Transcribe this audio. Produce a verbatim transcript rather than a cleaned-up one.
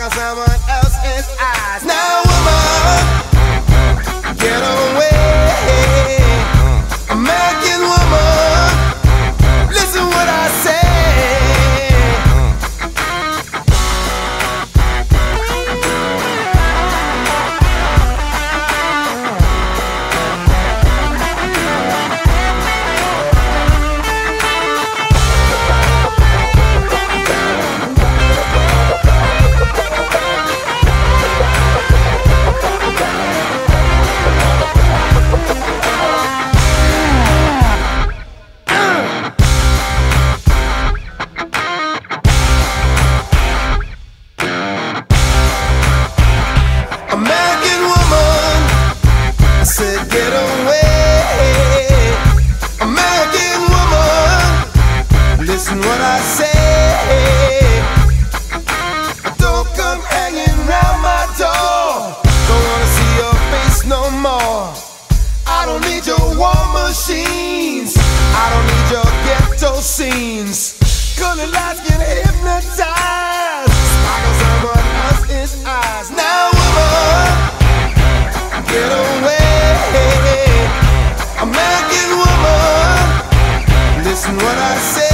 sparkle someone else's eyes. Now, woman, get away. American woman, listen what I say. American woman, I said get away. American woman, listen what I say. Don't come hanging round my door. Don't wanna see your face no more. I don't need your war machines. I don't need your ghetto scenes. Colored lights can hypnotize. Sparkle someone else's eyes. Now, woman, get away. American woman, listen what I say.